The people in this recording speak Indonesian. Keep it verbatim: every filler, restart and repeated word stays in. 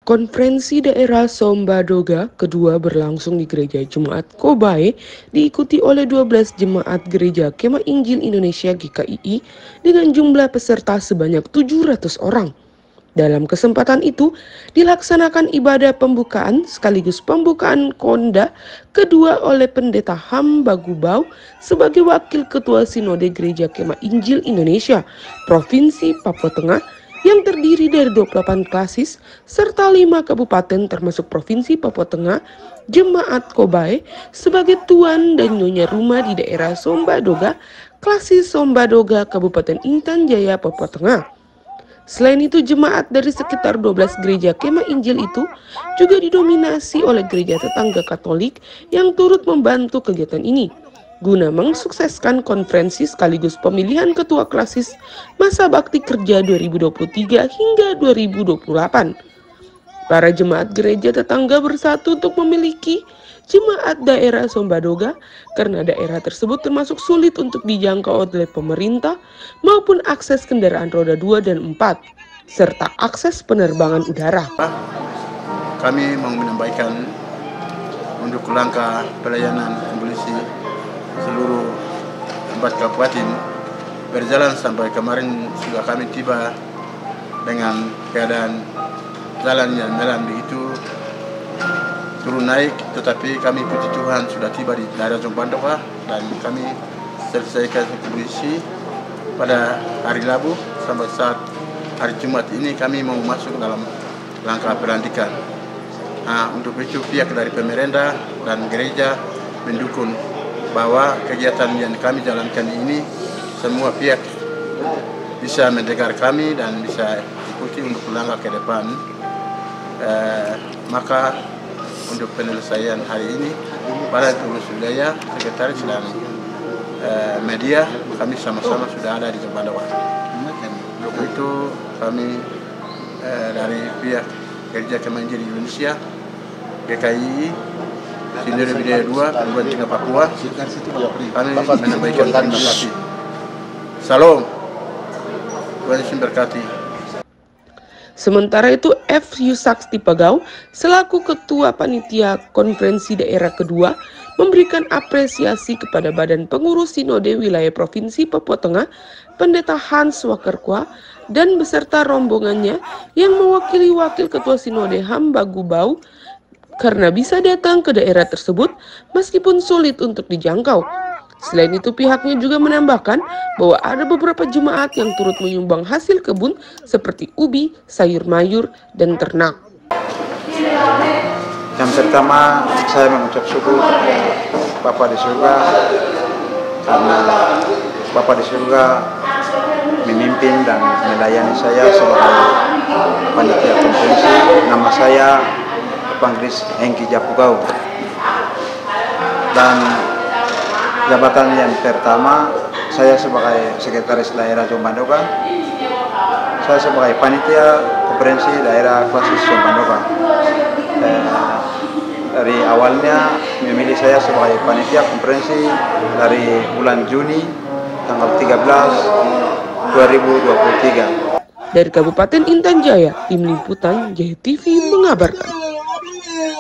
Konferensi Daerah Sombadoga kedua berlangsung di Gereja Jemaat Kobae, diikuti oleh dua belas jemaat Gereja Kemah Injil Indonesia G K I I dengan jumlah peserta sebanyak tujuh ratus orang. Dalam kesempatan itu, dilaksanakan ibadah pembukaan sekaligus pembukaan konda kedua oleh Pendeta Ham Bagubau sebagai Wakil Ketua Sinode Gereja Kemah Injil Indonesia, Provinsi Papua Tengah, yang terdiri dari dua puluh delapan klasis serta lima kabupaten termasuk Provinsi Papua Tengah, Jemaat Kobae sebagai tuan dan nyonya rumah di daerah Sombadoga, klasis Sombadoga, Kabupaten Intan Jaya, Papua Tengah. Selain itu, jemaat dari sekitar dua belas gereja Kemah Injil itu juga didominasi oleh gereja tetangga Katolik yang turut membantu kegiatan ini, guna mensukseskan konferensi sekaligus pemilihan ketua klasis masa bakti kerja dua ribu dua puluh tiga hingga dua ribu dua puluh delapan. Para jemaat gereja tetangga bersatu untuk memiliki jemaat daerah Sombadoga karena daerah tersebut termasuk sulit untuk dijangkau oleh pemerintah maupun akses kendaraan roda dua dan empat, serta akses penerbangan udara. Kami mau menyampaikan untuk langkah pelayanan polisi seluruh empat kabupaten berjalan sampai kemarin sudah kami tiba dengan keadaan jalan yang jalan begitu turun naik, tetapi kami puji Tuhan sudah tiba di daerah Sombadoga dan kami selesaikan polisi pada hari Rabu. Sampai saat hari Jumat ini kami mau masuk dalam langkah pelantikan. Nah, untuk itu pihak dari pemerintah dan gereja mendukung bahwa kegiatan yang kami jalankan ini semua pihak bisa mendengar kami dan bisa ikuti untuk langkah ke depan. Eh, maka untuk penyelesaian hari ini para pengurus wilayah, sekretaris dan eh, media kami sama-sama sudah ada di Sombadoga. Untuk itu kami eh, dari pihak Gereja Kemah Injil Indonesia G K I I Sinode Bidaya dua Kabupaten Tengah Papua, kami menyampaikan terima kasih. Salam, Tuhan Yesus berkati. Sementara itu, F. Yusakti Pagau selaku Ketua Panitia Konferensi Daerah kedua memberikan apresiasi kepada Badan Pengurus Sinode Wilayah Provinsi Papua Tengah, Pendeta Hans Wakerkwa, dan beserta rombongannya yang mewakili Wakil Ketua Sinode Ham Bagubau karena bisa datang ke daerah tersebut meskipun sulit untuk dijangkau. Selain itu, pihaknya juga menambahkan bahwa ada beberapa jemaat yang turut menyumbang hasil kebun seperti ubi, sayur mayur, dan ternak. Yang pertama, saya mengucap syukur Bapa di surga karena Bapa di surga memimpin dan melayani saya sebagai panitia konferensi. Nama saya Evangelis Hengki Japugau. Dan jabatan yang pertama, saya sebagai Sekretaris Daerah Sombadoga, saya sebagai Panitia Konferensi Daerah Klasis Sombadoga. Eh, dari awalnya memilih saya sebagai Panitia Konferensi dari bulan Juni tanggal tiga belas dua ribu dua puluh tiga. Dari Kabupaten Intan Jaya, Tim Liputan Jaya T V mengabarkan.